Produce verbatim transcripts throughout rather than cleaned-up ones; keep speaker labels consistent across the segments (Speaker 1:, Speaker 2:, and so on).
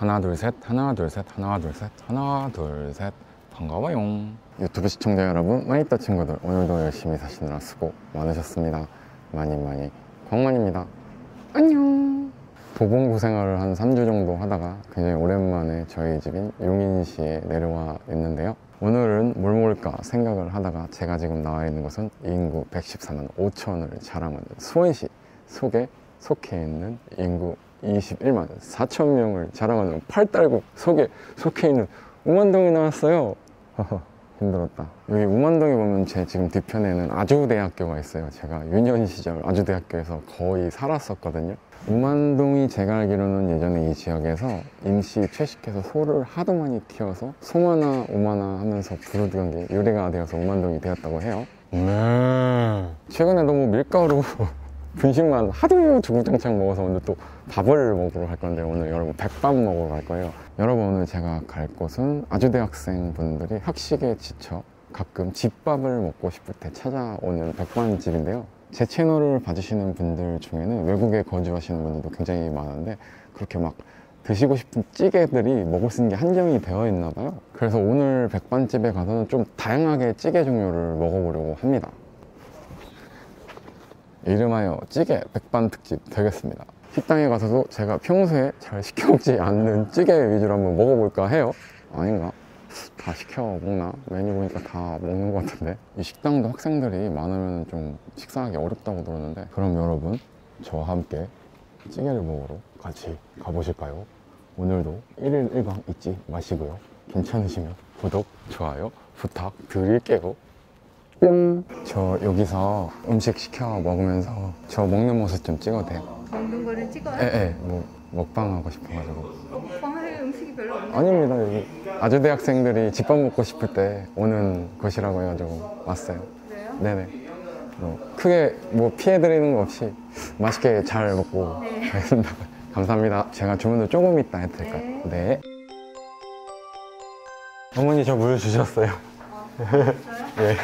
Speaker 1: 하나 둘 셋 하나 둘 셋 하나 둘 셋 하나 둘 셋 반가워요. 유튜브 시청자 여러분, 마니또 친구들, 오늘도 열심히 사시느라 수고 많으셨습니다. 많이 많이 광만입니다. 안녕. 도봉구 생활을 한 삼 주 정도 하다가 굉장히 오랜만에 저희 집인 용인시에 내려와 있는데요. 오늘은 뭘 먹을까 생각을 하다가 제가 지금 나와 있는 곳은 인구 백십사만 오천을 자랑하는 수원시 속에 속해 있는 인구 이십일만 사천 명을 자랑하는 팔달구 속에 속해 있는 우만동에 나왔어요. 힘들었다. 여기 우만동에 보면 제 지금 뒤편에는 아주대학교가 있어요. 제가 유년 시절 아주대학교에서 거의 살았었거든요. 우만동이 제가 알기로는 예전에 이 지역에서 임시 채식해서 소를 하도 많이 키워서 소마나 오마나 하면서 부르던 게 유래가 되어서 우만동이 되었다고 해요. 네. 최근에 너무 밀가루 분식만 하도 주구장창 먹어서 오늘 또 밥을 먹으러 갈 건데, 오늘 여러분 백밥 먹으러 갈 거예요. 여러분, 오늘 제가 갈 곳은 아주대학생 분들이 학식에 지쳐 가끔 집밥을 먹고 싶을 때 찾아오는 백반집인데요. 제 채널을 봐주시는 분들 중에는 외국에 거주하시는 분들도 굉장히 많은데, 그렇게 막 드시고 싶은 찌개들이 먹을 수 있는 게 한정이 되어 있나 봐요. 그래서 오늘 백반집에 가서는 좀 다양하게 찌개 종류를 먹어보려고 합니다. 이름하여 찌개 백반 특집 되겠습니다. 식당에 가서도 제가 평소에 잘 시켜 먹지 않는 찌개 위주로 한번 먹어볼까 해요. 아닌가? 다 시켜 먹나? 메뉴 보니까 다 먹는 것 같은데. 이 식당도 학생들이 많으면 좀 식사하기 어렵다고 들었는데, 그럼 여러분 저와 함께 찌개를 먹으러 같이 가보실까요? 오늘도 일일 일광 잊지 마시고요. 괜찮으시면 구독, 좋아요 부탁드릴게요. 뿅! 저 여기서 음식 시켜 먹으면서 저 먹는 모습 좀 찍어도 돼요?
Speaker 2: 먹는 거를 찍어요?
Speaker 1: 예, 예. 뭐 먹방 하고 싶어가지고.
Speaker 2: 먹방할 음식이 별로 없는데?
Speaker 1: 아닙니다. 여기 아주대학생들이 집밥 먹고 싶을 때 오는 곳이라고 해가지고 왔어요.
Speaker 2: 그래요?
Speaker 1: 네네. 뭐 크게 뭐 피해드리는 거 없이 맛있게 잘 먹고
Speaker 2: 네.
Speaker 1: 가겠습니다. 감사합니다. 제가 주문을 조금 이따 해드릴까요?
Speaker 2: 네.
Speaker 1: 네. 어머니 저 물 주셨어요.
Speaker 2: 아, 진짜요?
Speaker 1: 네.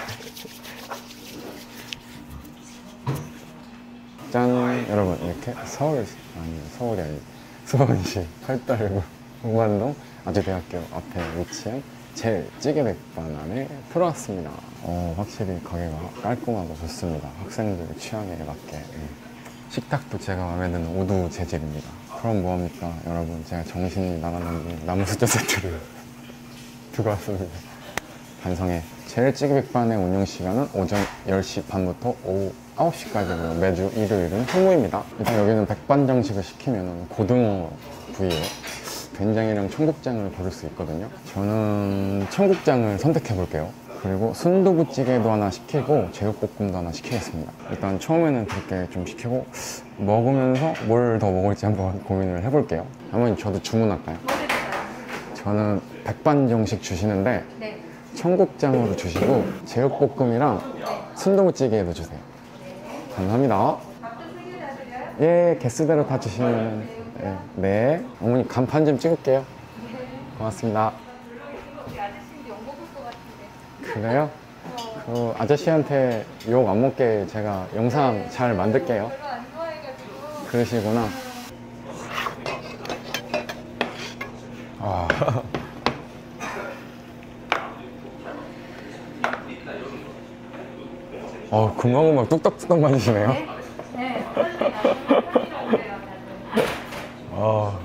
Speaker 1: 짠! 여러분, 이렇게 서울시, 아니 서울이 아니지, 수원시 팔달구 우만동 아주대학교 앞에 위치한 제일 찌개 백반 안에 들어왔습니다. 어, 확실히 가게가 깔끔하고 좋습니다. 학생들 취향에 맞게. 음. 식탁도 제가 마음에 드는 우드 재질입니다. 그럼 뭐합니까 여러분, 제가 정신이 나가는 나무수저 세트를 두고 왔습니다. 반성해. 제일 찌개 백반의 운영 시간은 오전 열 시 반부터 오후 아홉 시까지고요. 매주 일요일은 휴무입니다. 일단 여기는 백반정식을 시키면 고등어 부위에 된장이랑 청국장을 고를 수 있거든요. 저는 청국장을 선택해 볼게요. 그리고 순두부찌개도 하나 시키고 제육볶음도 하나 시키겠습니다. 일단 처음에는 그렇게 좀 시키고 먹으면서 뭘 더 먹을지 한번 고민을 해볼게요. 어머니, 저도 주문할까요?
Speaker 2: 뭐 드릴까요?
Speaker 1: 저는 백반정식 주시는데
Speaker 2: 네.
Speaker 1: 청국장으로 주시고 제육볶음이랑 순두부찌개도 주세요. 감사합니다.
Speaker 2: 밥도 세 개 다 드려요?
Speaker 1: 예, 개수대로 다 주시면. 네. 네. 어머니 간판 좀 찍을게요. 고맙습니다.
Speaker 2: 여기 아저씨인지 영 먹을 것 같은데.
Speaker 1: 그래요? 그 아저씨한테 욕 안 먹게 제가 영상 잘 만들게요.
Speaker 2: 별로 안 좋아해가지고.
Speaker 1: 그러시구나. 아. 어, 금방금방 뚝딱뚝딱 맞으시네요.
Speaker 2: 네? 네. 빨리 안 오세요.
Speaker 1: 아.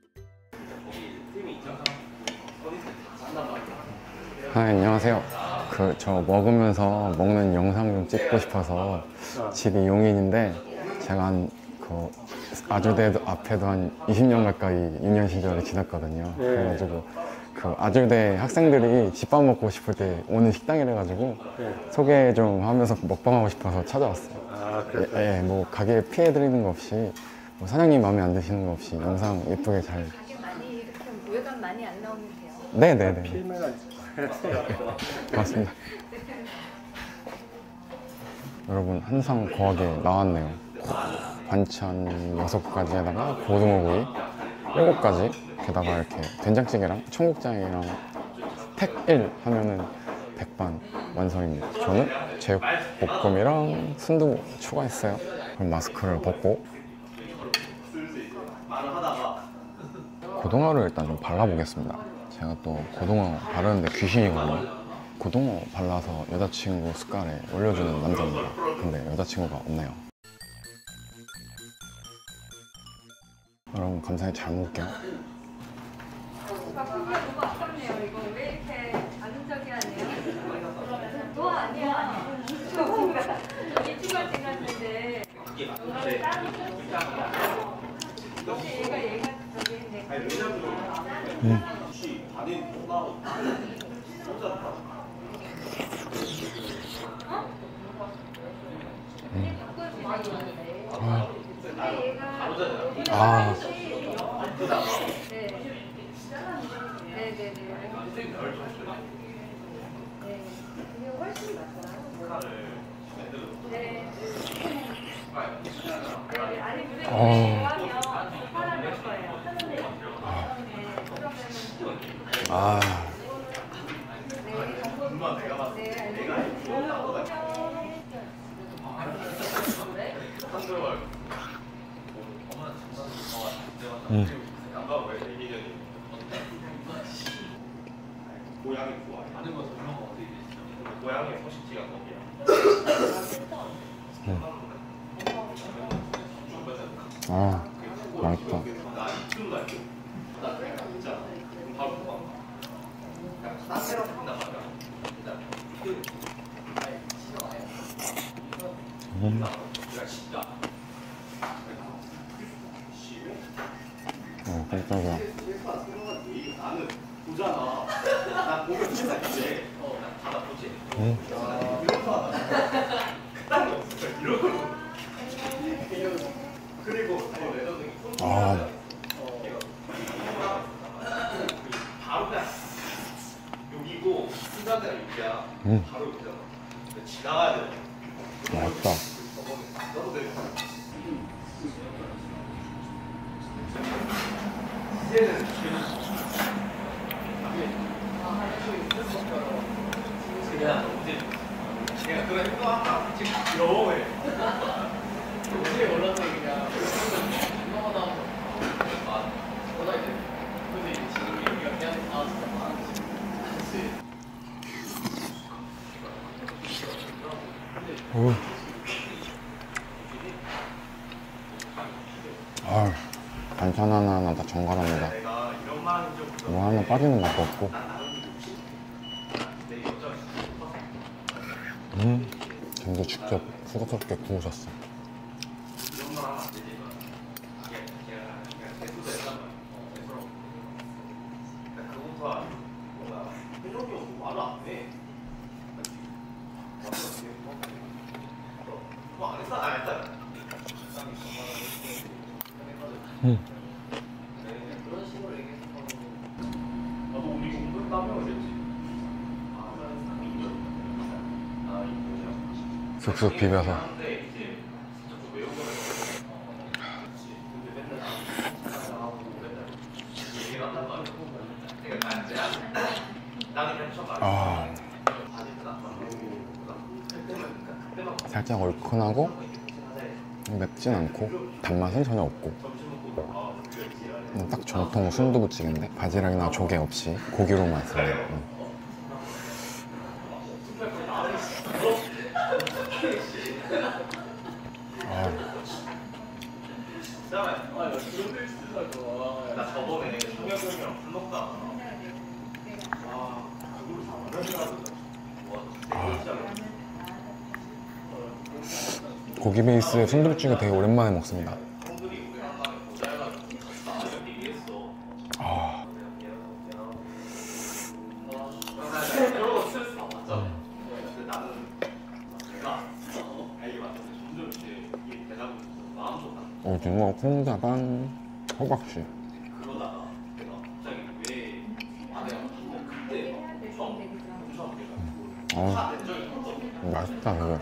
Speaker 1: 아, 안녕하세요. 그 저 먹으면서 먹는 영상 좀 찍고 싶어서 집이 용인인데 제가 한 그 아주대 앞에도 한 이십 년 가까이 유년 시절을 지냈거든요.
Speaker 3: 네.
Speaker 1: 그래가지고 그 아주대 학생들이 집밥 먹고 싶을 때 오는 식당이라 가지고
Speaker 3: 네.
Speaker 1: 소개 좀 하면서 먹방하고 싶어서 찾아왔어요.
Speaker 3: 아,
Speaker 1: 예,
Speaker 3: 그래서
Speaker 1: 예, 뭐 가게 피해 드리는 거 없이 뭐 사장님 마음에 안 드시는 거 없이 영상 예쁘게 잘.
Speaker 2: 가게 많이 이렇게 외관 많이 안 나오면 돼요.
Speaker 1: 네네네.
Speaker 3: 필매가
Speaker 1: 고맙습니다. 여러분 한상 거하게 나왔네요. 반찬 여섯 가지에다가 고등어구이 일곱 가지, 게다가 이렇게 된장찌개랑 청국장이랑 택일 하면은 백반 완성입니다. 저는 제육볶음이랑 순두부 추가했어요. 그럼 마스크를 벗고 고등어를 일단 좀 발라보겠습니다. 제가 또 고등어 바르는데 귀신이거든요. 고등어 발라서 여자친구 숟갈에 올려주는 남자입니다. 근데 여자친구가 없네요. 여러분 감사히 잘 먹을게요.
Speaker 2: 바꾸기가 너무 아깝네요. 이거 왜 이렇게 아름적이하네요? 너 아니야. 저기가 일주일 때 갔는데 너랑 따로 혹시 얘가 얘가 저기 했네.
Speaker 1: 음. 아. 아.
Speaker 2: 네. 네네네. 네. 이게 훨씬 낫더라. 네. 네. 아니 근데
Speaker 1: 어.
Speaker 2: 좋아하면 사람일 거예요. 네. 그러면은
Speaker 1: 아.
Speaker 2: 네. 알겠습니다.
Speaker 1: 음.
Speaker 4: 고양이 좋아해. 많은 거 설명 어떻게 되시죠? 고양이의 서식지가 거기야.
Speaker 1: 음. 아, 맛있다.
Speaker 4: 나 이쯤 갈게. 나 진짜 바로 봐. 나 새로 한다 말이야.
Speaker 1: 음. 어, 깜짝이야.
Speaker 4: 나는 보잖아. 나 보면 진짜 이제 어, 나 받아보지.
Speaker 1: 음.
Speaker 4: 이러면서 그딴 게 없어. 이런 걸로. 그리고
Speaker 1: 아,
Speaker 4: 바로 그냥 여기고 순간대가 여기야.
Speaker 1: 음.
Speaker 4: 바로 여기잖아. 지나가야 돼.
Speaker 1: 맛있다.
Speaker 4: 너도 돼. 이제는 그냥 이제 내가 그런 행동하다 지금 귀여워해. 어떻게 올라서 그냥 넘어가다 아 올라야 돼. 근데 지금 여기가 그냥 아 진짜
Speaker 1: 오. 아, 반찬 하나하나 다 정갈합니다.
Speaker 4: 내가 이런 말은 좀
Speaker 1: 뭐 하나 빠지는 것도 없고. 음, 전도 직접 수고스럽게 구우셨어.
Speaker 4: 이런 말 하면 안 되지. 그냥 그냥 그냥 대수도 했단 말이야. 그거부터 뭔가 해적이 없고 말을 안 해. 뭐안 했어? 안 했다.
Speaker 1: 음.
Speaker 4: 그런 식으로 얘기해서 나도 우리 공부 따면 그랬지. 아, 인정. 아, 인정.
Speaker 1: 쑥쑥 비벼서.
Speaker 4: 근데 이제 진짜 좀 외우고 그렇지. 근데 맨날 나가고 맨날 얘기를 한단 말이야. 그러니까 난 이제 나는 그냥 처음 말해.
Speaker 1: 아, 살짝 얼큰하고 맵진 않고 단맛은 전혀 없고 음, 딱 정통 순두부찌개인데 바지락이나 조개 없이 고기로만 쓰는. 음. 아,
Speaker 4: 나 저번에 성혁 형이랑 술 먹다가 아 그걸로 잘하는 줄 알았는데 좋아.
Speaker 1: 고기 베이스 순두부찌개 되게 오랜만에 먹습니다. 아. 오징어 콩자반 호박씨. 아, 맛있다 이거.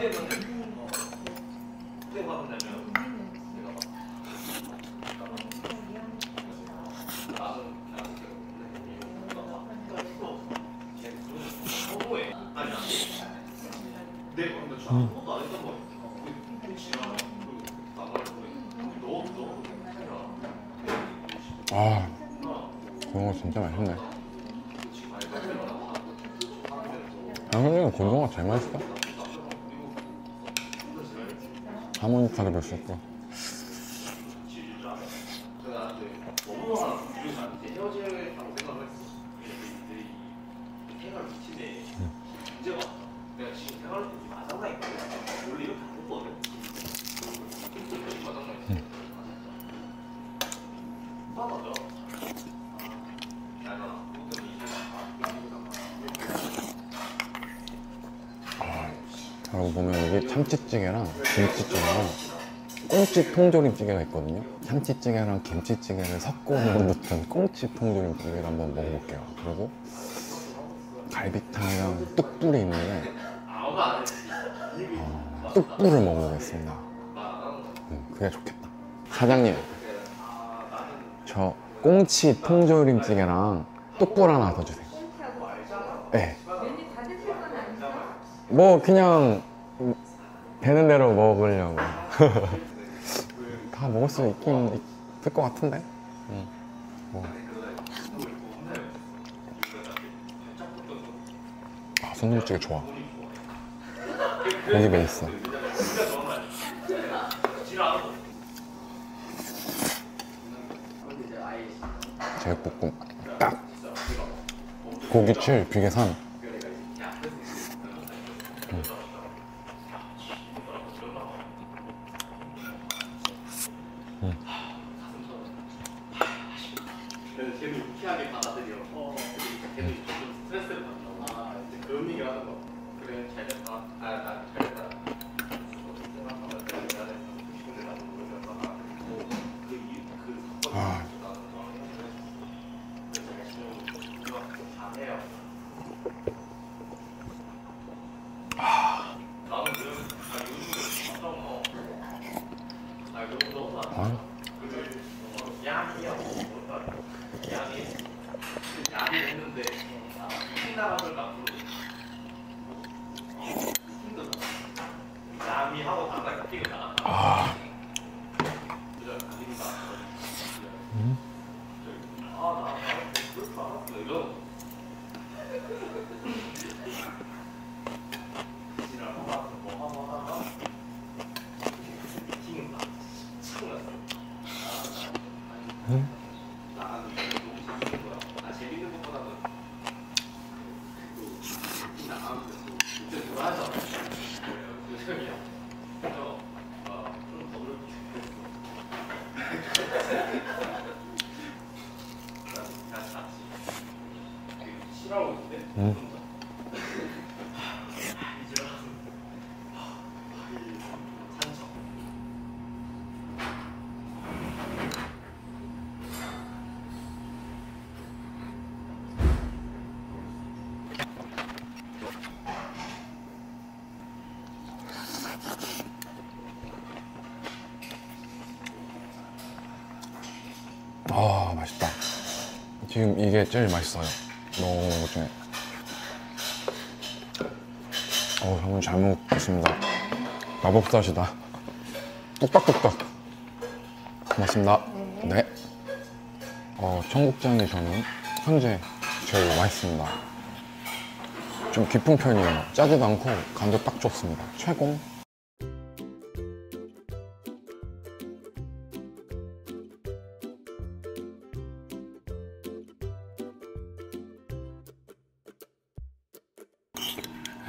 Speaker 1: 음. 아, 고등어 진짜 맛있네. 아, 형님은 고등어가 제일 맛있어? 하모니카도 볼 수 있고. 그리고 보면 이게 참치찌개랑 김치찌개랑 꽁치 통조림찌개가 있거든요. 참치찌개랑 김치찌개를 섞어 놓은 듯한 꽁치 통조림찌개를 한번 먹어볼게요. 그리고 갈비탕이랑 뚝불이 있는데 어, 뚝불을 먹어보겠습니다. 음, 그게 좋겠다. 사장님, 저 꽁치 통조림찌개랑 뚝불 하나 더 주세요. 네.
Speaker 2: 메뉴 다 드실 건 아니죠?
Speaker 1: 뭐 그냥 되는 대로 먹으려고. 다 먹을 수 있긴 있을 것 같은데. 응. 뭐. 아, 순두부찌개 좋아. 고기 베이스. 제육볶음 딱. 고기칠 비계산. 음. 음.
Speaker 4: 그래서 걔는 유쾌하게 받아들여. 어, 걔는 좀 스트레스를 받나 봐. 이제 그런 얘기 하는 거. 그래, 잘 됐다. 아, 나 잘 됐다.
Speaker 1: 아. 아. 아. 음. 음. 음. 아, 맛있다. 지금 이게 제일 맛있어요. 먹은 것 중에. 어우, 형님 잘 먹겠습니다. 마법사시다. 뚝딱뚝딱. 고맙습니다. 네. 어, 청국장이 저는 현재 제일 맛있습니다. 좀 깊은 편이에요. 짜지도 않고 간도 딱 좋습니다. 최고.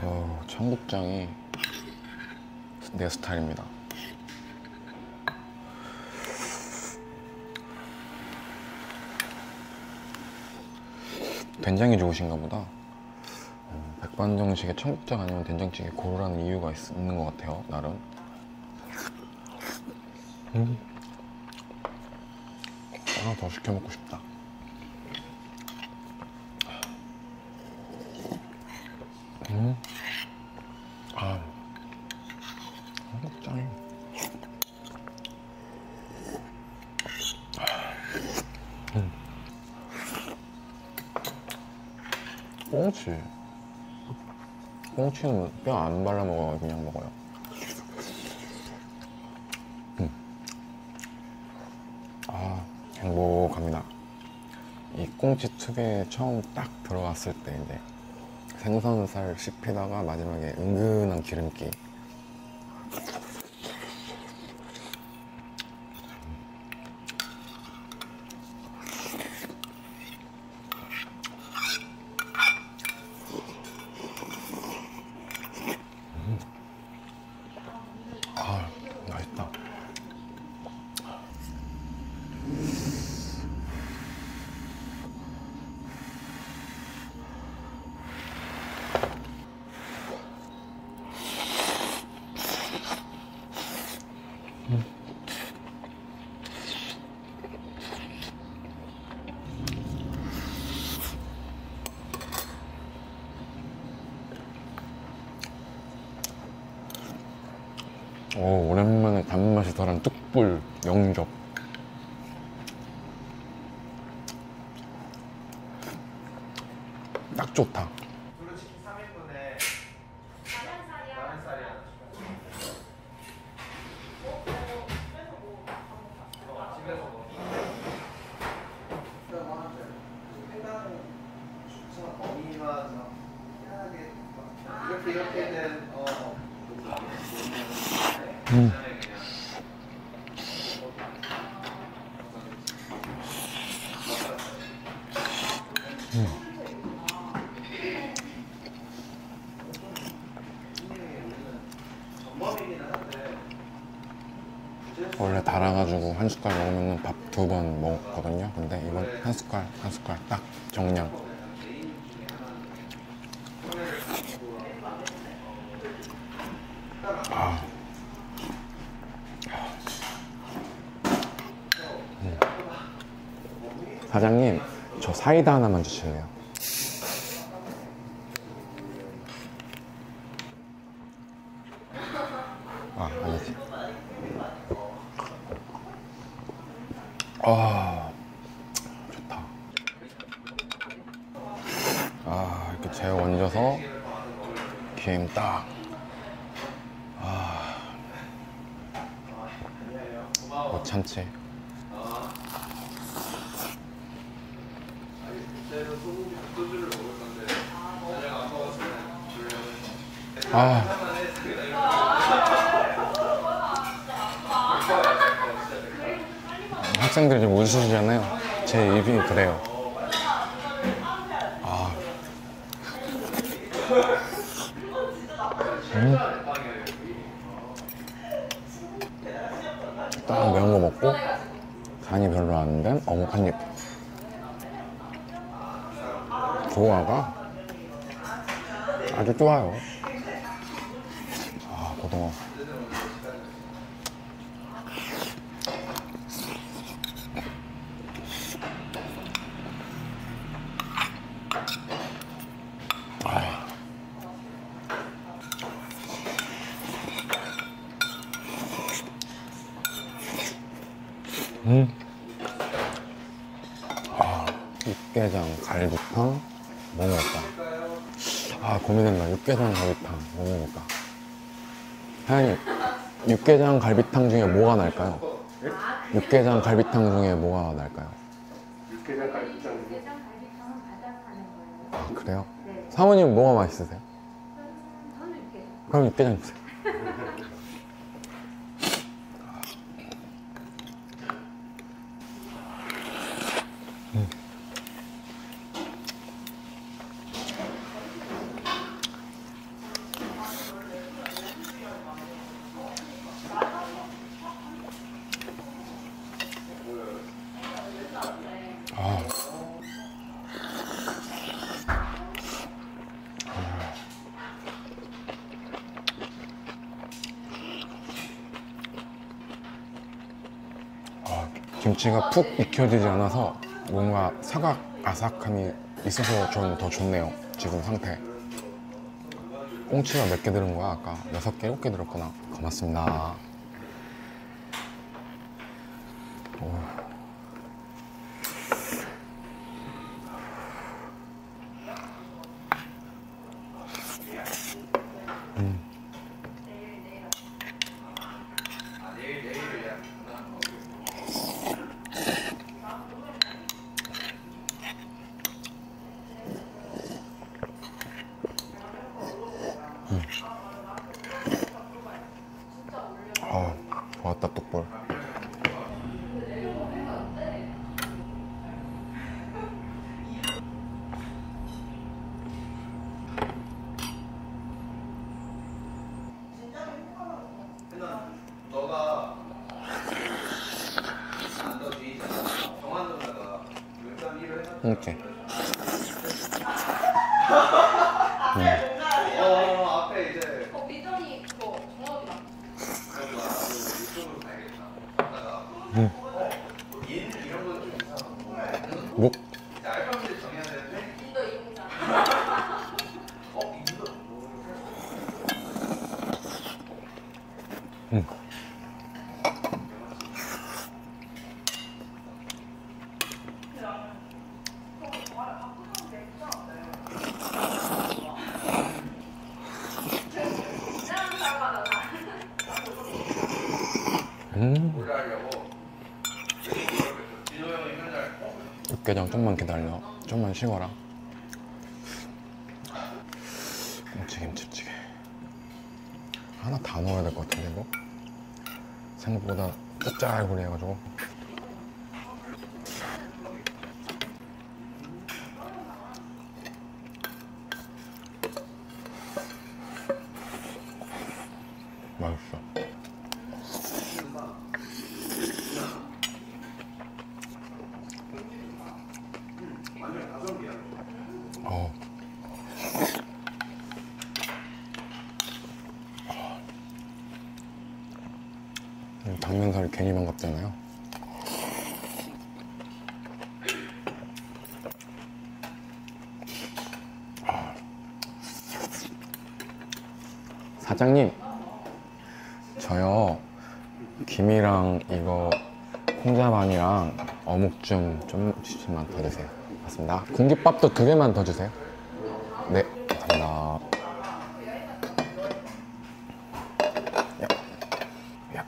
Speaker 1: 어, 청국장이 내 스타일입니다. 된장이 좋으신가 보다. 음, 백반정식에 청국장 아니면 된장찌개 고르라는 이유가 있, 있는 것 같아요, 나름. 음. 하나 더 시켜 먹고 싶다. 음. 아, 청국장이. 음. 꽁치. 꽁치는 뼈 안 발라 먹어요. 그냥 먹어요. 음. 아, 행복합니다. 이 꽁치 특유에 처음 딱 들어왔을 때 이제 생선살 씹히다가 마지막에 은근한 기름기. 음. 아, 맛있다. 오, 오랜만에 단맛이 덜한 뚝불 영접. 딱 좋다.
Speaker 4: 두루치킨 삼 인분에
Speaker 2: 라면 살이야.
Speaker 4: 라면 쌀이 하나 어, 집에서 먹어. 생각은 좋잖아. 어미만 막 희한하게 막 이렇게 이렇게 된 어.
Speaker 1: 음. 음. 원래 달아가지고 한 숟갈 먹으면 밥 두 번 먹거든요. 근데 이건 한 숟갈, 한 숟갈 딱 정량. 아. 음. 사장님, 저 사이다 하나만 주실래요? 아, 아니지. 아, 좋다. 아, 이렇게 제어 얹어서 기름 딱. 아, 못 참지. 아, 학생들이 좀 웃으시잖아요. 제 입이 그래요. 아, 음. 딱 매운 거 먹고 간이 별로 안 된 어묵 한 입. 조화가 아주 좋아요. 아, 고등어. 아. 음. 아, 육개장, 갈비탕, 뭐 먹을까? 아, 고민된다. 육개장, 갈비탕, 뭐 먹을까? 사장님, 육개장, 갈비탕 중에 뭐가 날까요? 육개장, 갈비탕 중에 뭐가 날까요?
Speaker 4: 육개장 갈비탕.
Speaker 2: 육개장 갈비탕은 바다로 하는 거예요.
Speaker 1: 아, 그래요?
Speaker 2: 네.
Speaker 1: 사모님 뭐가 맛있으세요?
Speaker 2: 음, 저는 육개장.
Speaker 1: 그럼 육개장 주세요. 음. 김치가 푹 익혀지지 않아서 뭔가 사각 아삭함이 있어서 좀 더 좋네요. 지금 상태. 꽁치가 몇 개 들은 거야? 아까 여섯 개, 일곱 개 들었구나. 고맙습니다. 오. 음. 음. 아, 좋았다 뚝볼.
Speaker 4: 너가 안더 뒤잖아. 정한동네가 일단 일을 해서
Speaker 1: 이렇게. 음.
Speaker 4: 어 앞에 이제
Speaker 2: 어, 미전이 그거 정업이다.
Speaker 4: 그래도 나도 이쪽으로 가야겠다. 갔다가
Speaker 1: 음.
Speaker 4: 인 이런 건 좀 이상하고
Speaker 1: 묵.
Speaker 4: 이제 알바분들 정해야 되는데
Speaker 2: 인도 이공자.
Speaker 4: 어 인도
Speaker 1: 음. 음.
Speaker 4: 올라가려고 진호 형이 맨날 어?
Speaker 1: 육개장 좀만 기다려. 좀만 식어라. 꽁치 김치찌개. 하나 다 넣어야 될 것 같은데 이거? 생각보다 짭짤구리 해가지고. 맛있어. 어. 음, 당면살이 괜히 반갑잖아요. 아. 사장님, 저요 김이랑 이거 콩자반이랑 어묵 좀 좀씩만 더 주세요. 맞습니다. 공깃밥도 두 개만 더 주세요. 네, 감사합니다. 야, 야.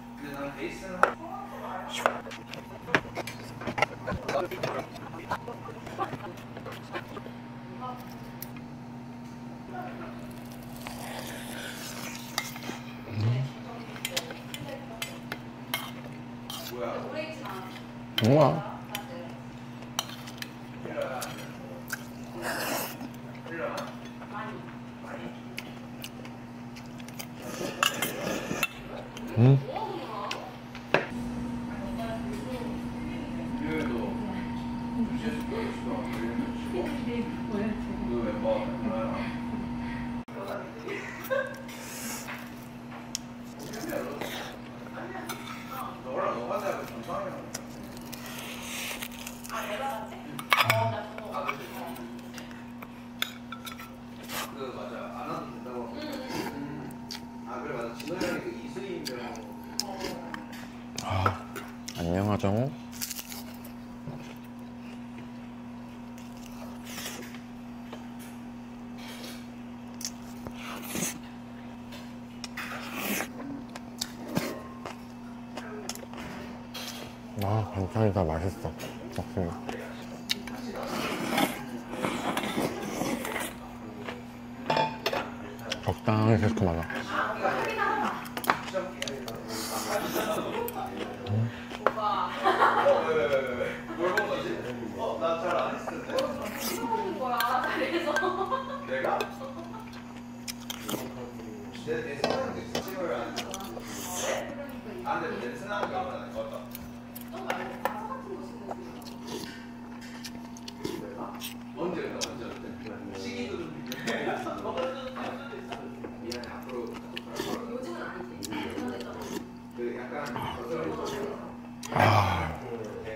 Speaker 1: 뭐야? 음.
Speaker 4: 그 맞아 안 와도 된다고. 음. 아 그래 맞아 진호 형이 그 이수인병.
Speaker 1: 아, 안녕하죠. 아, 반찬이 다 맛있어. 역시. 적당히 새콤하다.
Speaker 4: 왜왜왜왜 뭘 먹은 거지? 어? 나 잘 안 했을 텐데.
Speaker 2: 먹는 거야, 잘해서.
Speaker 4: 내가? 내, 내 생각도 있어. 찍어야 안 돼. 아 근데 내 생각은 안 것 같다. 언제 그랬나? 언제 그랬대? 시기도 좀 미안해. 앞으로
Speaker 2: 요즘은 아니지.
Speaker 4: 그 약간 거절을
Speaker 1: 아,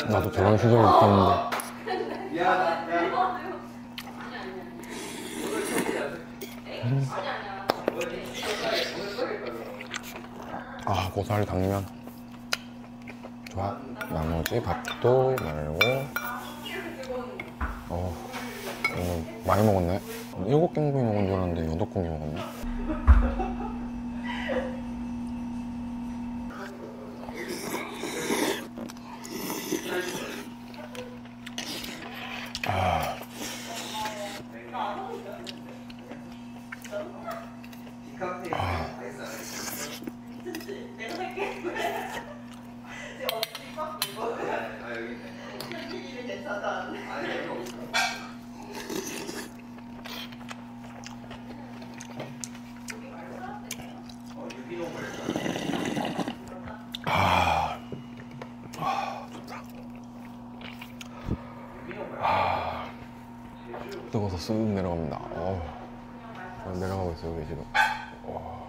Speaker 1: 나도 저런 시절이 있었는데. 음. 아, 고사리 당면 좋아. 나머지 밥도 말고. 어, 오늘 많이 먹었네. 일곱 공기 먹은 줄 알았는데 여덟 공기 먹었네. 아. 아. 아, 아, 좋다. 아, 뜨거워서 쑥 내려갑니다. 어, 내려가고 있어요, 여기 지금. 어.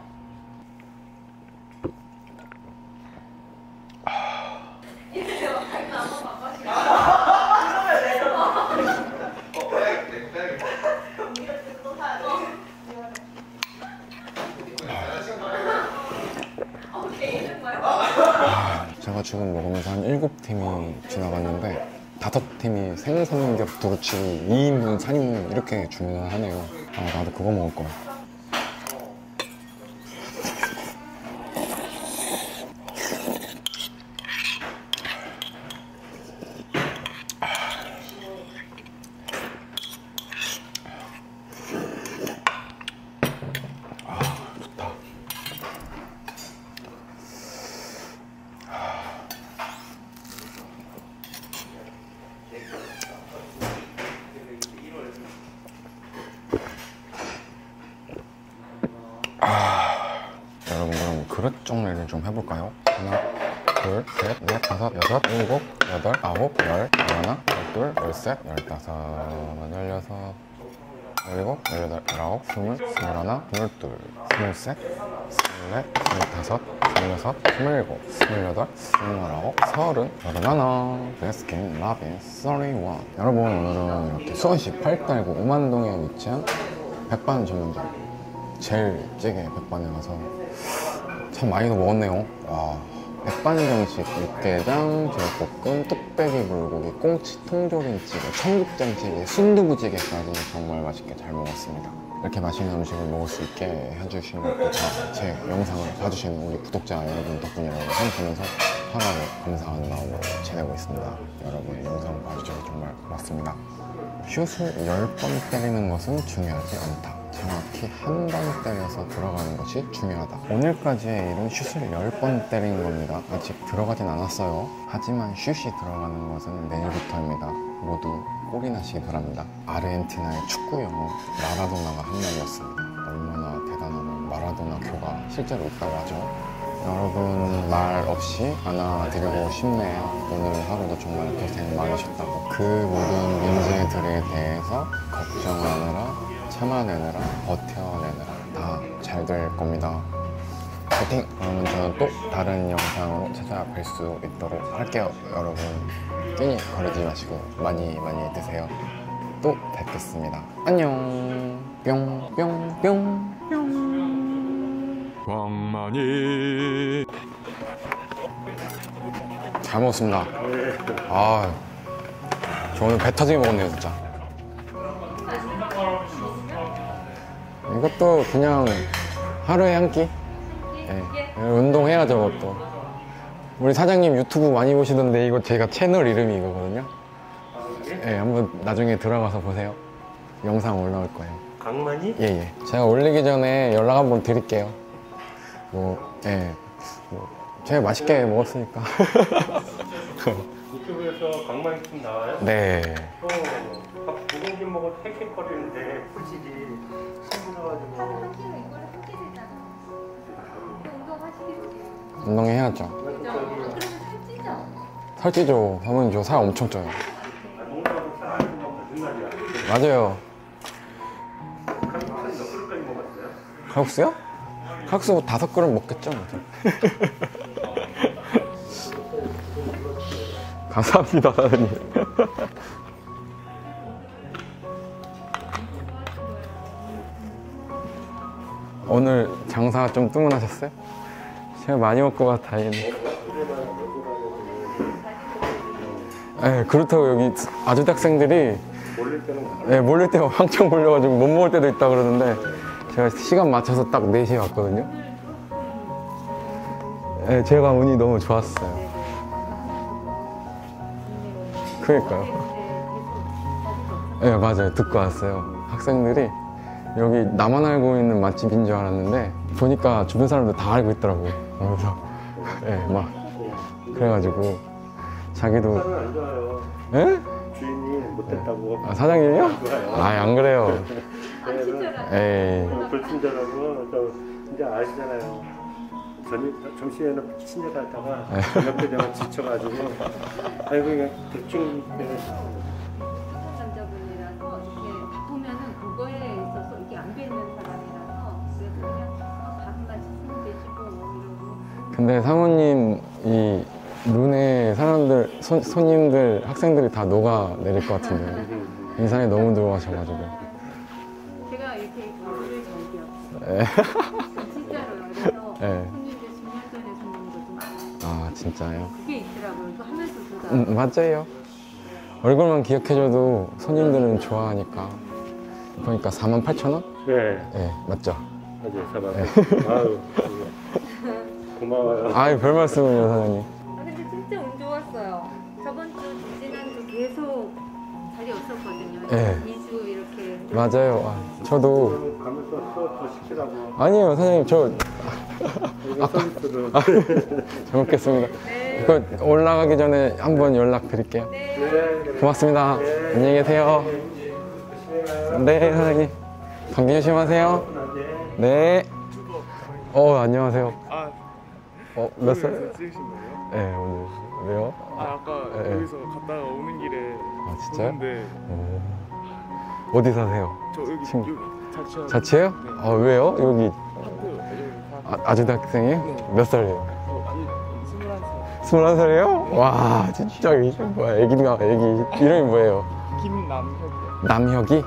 Speaker 1: 제가 지금 먹으면서 한 일곱 팀이 지나갔는데 다섯 팀이 생삼겹 두루치기 이 인분 삼 인분 이렇게 주문을 하네요. 아, 나도 그거 먹을 거야. 여러분, 그럼 그릇 정리를 좀 해볼까요? 하나, 둘, 셋, 넷, 다섯, 여섯, 일곱, 여덟, 아홉, 열, 열하나, 열둘, 열셋, 열다섯, 열여섯, 열일곱, 열여덟, 열아홉, 스물, 스물하나, 스물둘, 스물셋, 스물넷, 스물다섯, 스물여섯, 스물일곱, 스물여덟, 스물아홉, 서른, 서른하나, 베스킨 라빈스 서른일. 여러분, 오늘은 이렇게 수원시 팔 달구 오만동에 위치한 백반 전문점 제일 찌개 백반에 가서 참 많이도 먹었네요. 와, 백반정식, 육개장, 제육볶음, 뚝배기 불고기, 꽁치 통조림찌개, 청국장찌개, 순두부찌개까지 정말 맛있게 잘 먹었습니다. 이렇게 맛있는 음식을 먹을 수 있게 해주신 것도 다 제 영상을 봐주시는 우리 구독자 여러분 덕분이라고 생각하면서 하나로 감사한 마음으로 지내고 있습니다. 여러분, 영상 봐주셔서 정말 고맙습니다. 슛을 열 번 때리는 것은 중요하지 않다. 정확히 한 번 때려서 들어가는 것이 중요하다. 오늘까지의 일은 슛을 열 번 때린 겁니다. 아직 들어가진 않았어요. 하지만 슛이 들어가는 것은 내일부터입니다. 모두 꼴이 나시기 바랍니다. 아르헨티나의 축구 영웅 마라도나가 한 말이었습니다. 얼마나 대단하면 마라도나 교가 실제로 있다고 하죠. 여러분, 말 없이 안아드리고 싶네요. 오늘 하루도 정말 고생 많으셨다고. 그 모든 문제들에 대해서 걱정하느라, 참아내느라, 버텨내느라 다 잘 될 겁니다. 파이팅! 그러면 저는 또 다른 영상으로 찾아뵐 수 있도록 할게요. 여러분, 괜히 거르지 마시고 많이 많이 드세요. 또 뵙겠습니다. 안녕. 뿅 뿅 뿅 뿅. 광만이 잘 먹었습니다. 아, 저 오늘 배 터지게 먹었네요, 진짜. 이것도 그냥 하루에 한 끼? 네. 운동해야죠, 그것도. 우리 사장님 유튜브 많이 보시던데 이거 제가 채널 이름이 이거거든요. 네, 한번 나중에 들어가서 보세요. 영상 올라올 거예요.
Speaker 3: 강만이?
Speaker 1: 예예. 예. 제가 올리기 전에 연락 한번 드릴게요. 뭐, 예. 뭐, 제가 맛있게 먹었으니까.
Speaker 3: 유튜브에서 강만이 나와요?
Speaker 1: 네.
Speaker 3: 어, 밥 두 공기 먹어도 헥헥거리는데 후질이 힘들어가지고.
Speaker 1: 운동해야죠.
Speaker 2: 그러면 살찌죠?
Speaker 1: 살찌죠. 사모님 저 살 엄청 쪄요.
Speaker 3: 아, 농사도 살 안 먹는 거짓말이야.
Speaker 1: 맞아요.
Speaker 3: 칼국수 몇 그릇까지 먹었어요?
Speaker 1: 칼국수요? 칼국수 다섯 그릇 먹겠죠. 감사합니다, 사장님. 오늘 장사 좀 뜨문하셨어요? 제가 많이 먹고 가서 다행이네. 네, 그렇다고 여기 아주대 학생들이
Speaker 3: 몰릴 때는 가.
Speaker 1: 네, 몰릴 때 황청 몰려가지고 못 먹을 때도 있다 그러는데 제가 시간 맞춰서 딱 네 시에 왔거든요. 네, 제가 운이 너무 좋았어요. 그러니까요. 네, 맞아요. 듣고 왔어요. 학생들이 여기 나만 알고 있는 맛집인 줄 알았는데 보니까 주변 사람들 다 알고 있더라고요. 그래서 네, 막 그래가지고 자기도
Speaker 3: 사람은 안 좋아요.
Speaker 1: 예?
Speaker 3: 주인이 못했다고.
Speaker 1: 아, 사장님이요? 아, 안 그래요.
Speaker 2: 아, 진짜라.
Speaker 1: 에이.
Speaker 3: 불친절하고 또 이제 아시잖아요. 저녁, 점심에는 친절하다가 저녁 때 되면 지쳐가지고 아이고 그냥 대충 그냥
Speaker 2: 남자분이라서 이렇게 바쁘면은 그거에 있어서 이게 안 되는 사람이라서 그래서 그냥 어, 밥만 씻으면 되시고 뭐 이러고.
Speaker 1: 근데 사모님 이 눈에 사람들, 손, 손님들, 학생들이 다 녹아 내릴 것 같은데 인상이 너무 들어가셔가지고.
Speaker 2: 제가 이렇게 밥을 잘
Speaker 1: 에.
Speaker 2: 진짜로요. 그래서
Speaker 1: 네.
Speaker 2: 손님들 십 년 전에 손님도 좀 많아요.
Speaker 1: 아, 진짜요?
Speaker 2: 그게 있더라고요. 또 하면서도 다.
Speaker 1: 음, 맞아요. 얼굴만 기억해줘도 손님들은 좋아하니까. 보니까 사만 팔천 원?
Speaker 3: 네
Speaker 1: 네, 맞죠?
Speaker 3: 맞아요 사람. 아유 고마워요.
Speaker 1: 아유, 별 말씀을요, 사장님.
Speaker 2: 아 근데 진짜 운 좋았어요. 저번 주, 지난주 계속 자리 없었거든요.
Speaker 1: 네.
Speaker 2: 이 주 이렇게.
Speaker 1: 맞아요. 아, 저도.
Speaker 3: 가면서 또 더 시키라고.
Speaker 1: 아니에요, 사장님. 저
Speaker 3: 이거 서비스로.
Speaker 1: 잘 먹겠습니다.
Speaker 2: 네.
Speaker 1: 이거 올라가기 전에 한번 연락 드릴게요.
Speaker 2: 네.
Speaker 3: 네.
Speaker 1: 고맙습니다. 안녕히 계세요. 네, 사장님. 감기 조심하세요. 네. 어, 안녕하세요.
Speaker 5: 아,
Speaker 1: 어, 몇 살?
Speaker 5: 찍으신 거예요?
Speaker 1: 네, 오늘. 왜요?
Speaker 5: 아, 아까
Speaker 1: 네.
Speaker 5: 여기서 갔다가 오는 길에
Speaker 1: 아, 진짜요?
Speaker 5: 보는데
Speaker 1: 오. 어디 사세요?
Speaker 5: 저 여기
Speaker 1: 친구.
Speaker 5: 여기 자취하는
Speaker 1: 자취해요?
Speaker 5: 네.
Speaker 1: 아, 왜요? 여기
Speaker 5: 학교 여기 다
Speaker 1: 아, 아주대 학생이에요?
Speaker 5: 네.
Speaker 1: 몇 살이에요?
Speaker 5: 저 아니 스물한 살
Speaker 1: 스물한 살이에요? 와, 진짜 이 뭐야, 애기인가, 애기. 이름이 뭐예요?
Speaker 5: 김남혁이요.
Speaker 1: 남혁이?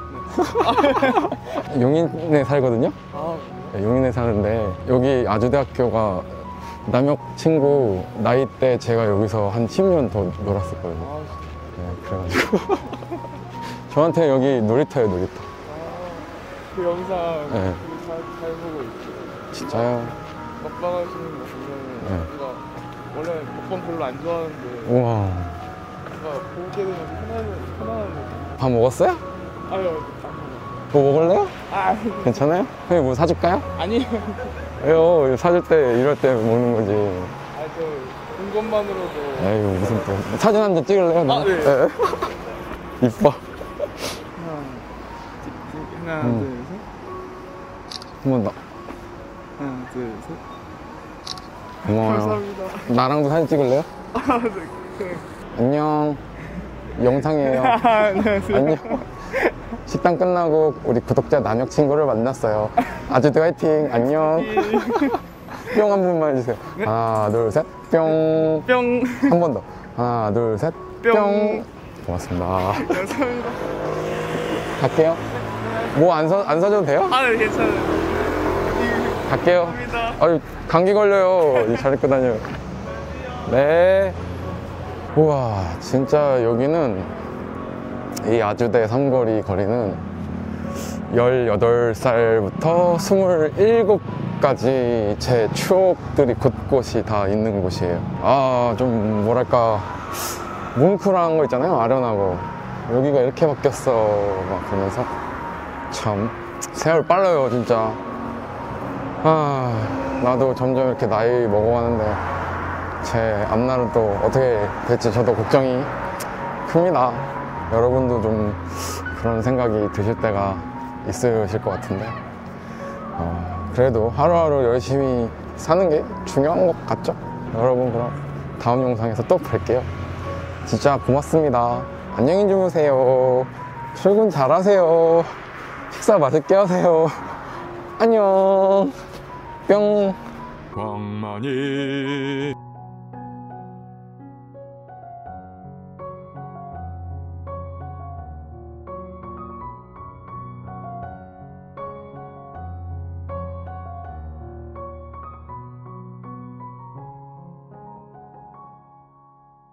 Speaker 1: 용인에 살거든요?
Speaker 5: 아,
Speaker 1: 네, 용인에 사는데 여기 아주대학교가 남혁 친구 나이 때 제가 여기서 한 십 년 더 놀았었거든요.
Speaker 5: 아,
Speaker 1: 네, 그래가지고 저한테 여기 놀이터예요, 놀이터.
Speaker 5: 아, 그 영상
Speaker 1: 네.
Speaker 5: 잘, 잘 보고 있어요.
Speaker 1: 진짜요?
Speaker 5: 먹방 하시는 거 보면
Speaker 1: 네.
Speaker 5: 뭔가 원래 먹방 별로 안 좋아하는데
Speaker 1: 우와.
Speaker 5: 뭔가 보게 되면 편안한 편안한 느낌.
Speaker 1: 밥 먹었어요?
Speaker 5: 아유,
Speaker 1: 뭐 먹을래요?
Speaker 5: 아,
Speaker 1: 괜찮아요? 형님 뭐 사줄까요?
Speaker 5: 아니요.
Speaker 1: 왜요? 사줄 때 이럴 때 먹는 거지.
Speaker 5: 아, 저본 것만으로도
Speaker 1: 에이, 무슨 또 사진 한 장 찍을래요? 나?
Speaker 5: 아, 네.
Speaker 1: 이뻐.
Speaker 5: 하나, 찍- 하나,
Speaker 1: 음.
Speaker 5: 둘, 셋.
Speaker 1: 한번 더.
Speaker 5: 하나, 둘, 셋.
Speaker 1: 고마워요.
Speaker 5: 감사합니다.
Speaker 1: 나랑도 사진 찍을래요?
Speaker 5: 아, 네. 그-
Speaker 1: 안녕. 영상이에요.
Speaker 5: 아, 안녕하세요.
Speaker 1: 안녕. 식당 끝나고 우리 구독자 남혁 친구를 만났어요. 아주대 화이팅. 안녕. 뿅 한 번만 해주세요. 하나, 둘, 셋. 뿅.
Speaker 5: 뿅.
Speaker 1: 한 번 더. 하나, 둘, 셋. 뿅.
Speaker 5: 뿅.
Speaker 1: 고맙습니다.
Speaker 5: 감사합니다.
Speaker 1: 갈게요. 뭐 안 사, 안 사줘도 돼요?
Speaker 5: 아, 네, 괜찮아요.
Speaker 1: 갈게요.
Speaker 5: 감사합니다.
Speaker 1: 아유, 감기 걸려요. 잘 입고 다녀요. 네. 우와, 진짜 여기는 이 아주대 삼거리 거리는 열여덟 살부터 스물일곱까지 제 추억들이 곳곳이 다 있는 곳이에요. 아, 좀 뭐랄까 뭉클한 거 있잖아요. 아련하고 여기가 이렇게 바뀌었어 막 그러면서 참 세월 빨라요 진짜. 아, 나도 점점 이렇게 나이 먹어가는데 제 앞날은 또 어떻게 될지 저도 걱정이 큽니다. 여러분도 좀 그런 생각이 드실 때가 있으실 것 같은데 어, 그래도 하루하루 열심히 사는 게 중요한 것 같죠? 여러분, 그럼 다음 영상에서 또 뵐게요. 진짜 고맙습니다. 안녕히 주무세요. 출근 잘하세요. 식사 맛있게 하세요. 안녕. 뿅.
Speaker 6: 광만이